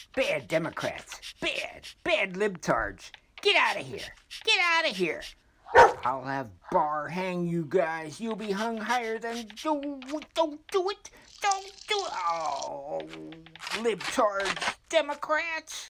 Bad Democrats. Bad libtards. Get out of here. Get out of here. I'll have Barr hang you guys. You'll be hung higher than... Don't do it. Don't do it. Oh, libtards. Democrats.